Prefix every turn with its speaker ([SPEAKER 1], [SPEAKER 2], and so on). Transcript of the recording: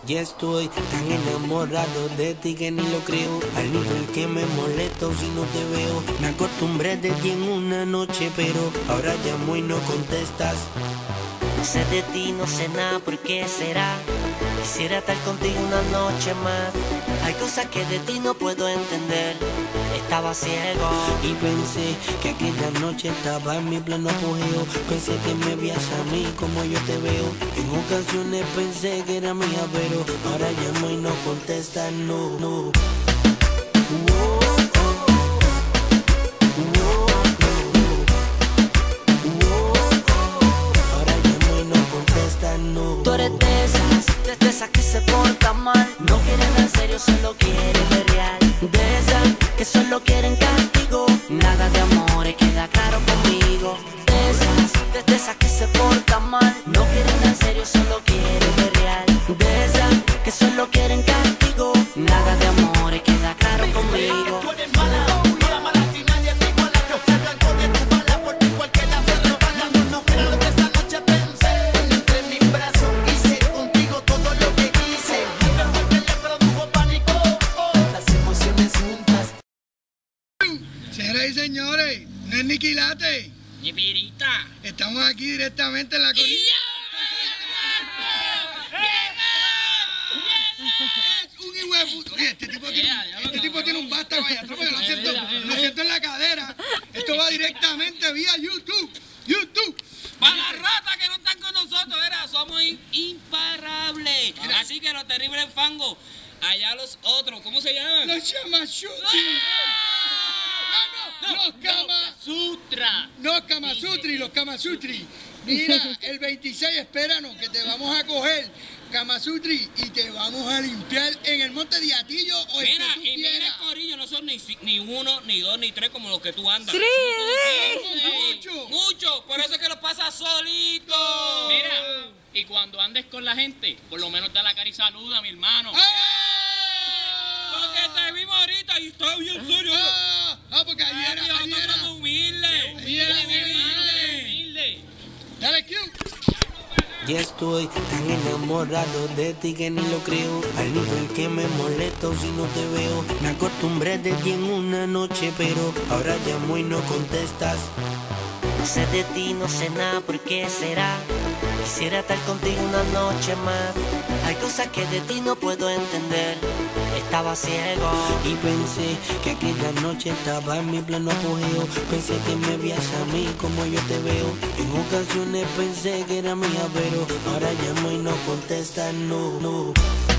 [SPEAKER 1] Ya estoy tan enamorado de ti que ni lo creo. Al nivel que me molesto si no te veo. Me acostumbré de ti en una noche, pero ahora llamo y no contestas.
[SPEAKER 2] Sé de ti, no sé nada, ¿por qué será? Quisiera estar contigo una noche más. Hay cosas que de ti no puedo entender. Estaba ciego
[SPEAKER 1] y pensé que aquella noche estaba en mi pleno apogeo. Pensé que me veías a mí como yo te veo. En ocasiones pensé que era mía, pero ahora llamo y no contestas, no.
[SPEAKER 2] Tú eres de esas que se portan mal. No quieren en serio, solo quieren ver real. De esas que solo quieren castigo. Nada de amores, queda claro conmigo. De esas que se portan mal. No quieren en serio, solo quieren ver real. De esas que solo quieren castigo. Nada de amores, queda claro conmigo.
[SPEAKER 3] Tú eres mala, si nadie te iguala. Yo se arranco de tu bala, por ti cualquiera se resbala. No era lo que esa noche pensé. Entre mis brazos hice contigo todo lo que quise. Pero fue que le produjo pánico. Las emociones juntas.
[SPEAKER 4] Señoras y señores, no es ni quilate.
[SPEAKER 5] Ni pirita.
[SPEAKER 4] Estamos aquí directamente en la colina. Es un hijo de puto. Oye, este tipo tiene un vástago allá atrás, porque lo siento en la cadera. Esto va directamente vía YouTube.
[SPEAKER 5] Para las ratas que no están con nosotros, somos imparables. Así que los terribles fangos, allá los otros, ¿cómo se llaman?
[SPEAKER 4] Los Kamasutri. Los Kamasutri. Mira, el 26 espéranos que te vamos a coger Kamasutri y te vamos a limpiar en el monte de Atillo o el que tú
[SPEAKER 5] mira
[SPEAKER 4] quieras.
[SPEAKER 5] el corillo, no son ni uno, ni dos, ni tres como los que tú andas. Mucho, por eso es que lo pasas solito.
[SPEAKER 6] Mira, y cuando andes con la gente, por lo menos da la cara y saluda, mi hermano.
[SPEAKER 5] Porque te vimos ahorita y está bien serio.
[SPEAKER 4] Porque ayer era.
[SPEAKER 5] Humilde.
[SPEAKER 4] Dale, Q.
[SPEAKER 1] Ya estoy tan enamorado de ti que ni lo creo. Al nivel que me molesto si no te veo. Me acostumbré de ti en una noche, pero ahora llamo y no contestas.
[SPEAKER 2] Sé de ti, no sé nada, ¿por qué será? Quisiera estar contigo una noche más. Hay cosas que de ti no puedo entender. Estaba ciego
[SPEAKER 1] y pensé que aquella noche estaba en mi pleno apogeo. Pensé que me veías a mí como yo te veo. En ocasiones pensé que era mía, pero ahora llamo y no contestas, no.